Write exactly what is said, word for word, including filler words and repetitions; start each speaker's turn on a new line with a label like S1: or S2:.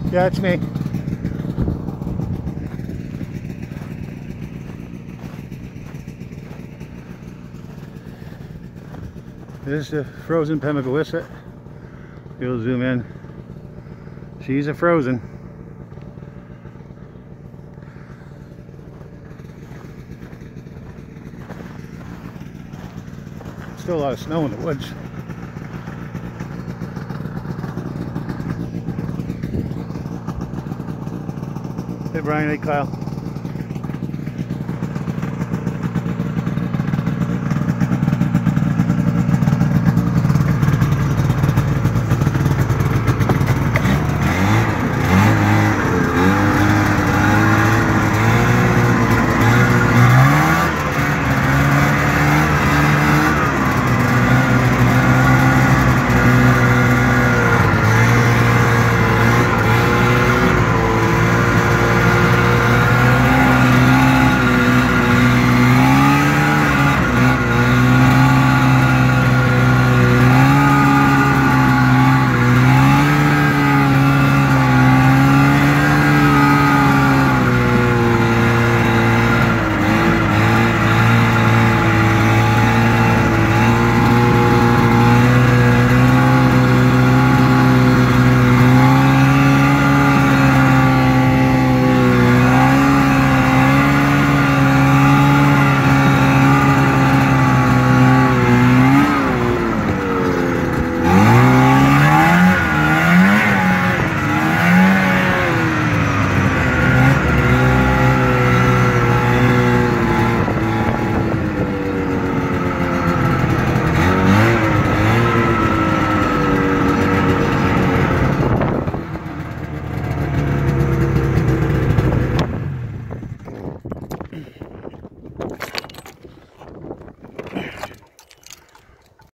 S1: Yeah, it's me. This is the frozen Pemigewasset. You'll zoom in. She's a frozen. Still a lot of snow in the woods. Hey Brian, hey Kyle.